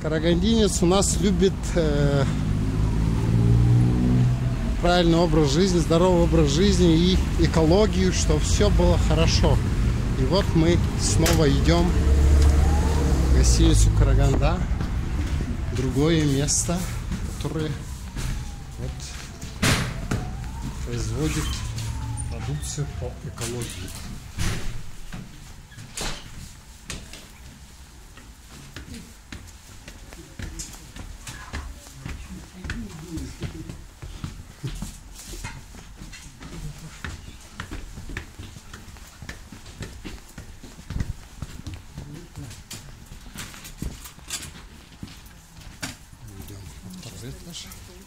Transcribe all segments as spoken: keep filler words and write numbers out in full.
Карагандинец у нас любит э, правильный образ жизни, здоровый образ жизни и экологию, чтобы все было хорошо. И вот мы снова идем в гостиницу Караганда, другое место, которое вот производит продукцию по экологии. Этаж.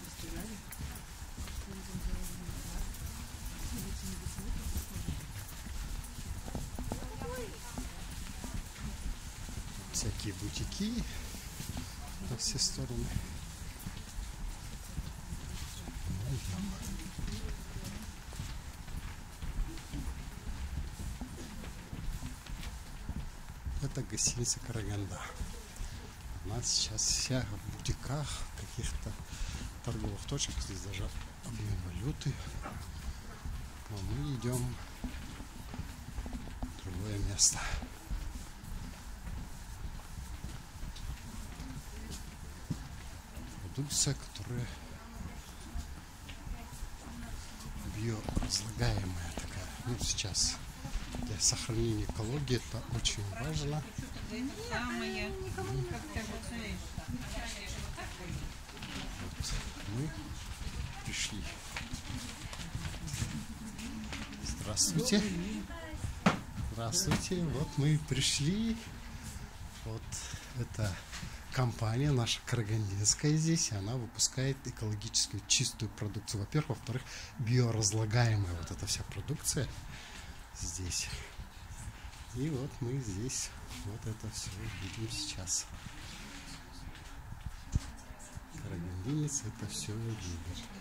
Всякие бутики во все стороны. Это гостиница Караганда. У нас сейчас вся в бутиках, каких-то торговых точках. Здесь даже обмен валюты. Но мы идем в другое место. Продукция, которая биоразлагаемая такая. Ну, сейчас для сохранения экологии это очень важно. Вот мы пришли. Здравствуйте. Здравствуйте. Вот мы пришли. Вот это компания наша карагандинская здесь. Она выпускает экологически чистую продукцию. Во-первых. Во-вторых, биоразлагаемая вот эта вся продукция здесь. И вот мы здесь вот это все видим сейчас. Карагандинец — это все видно.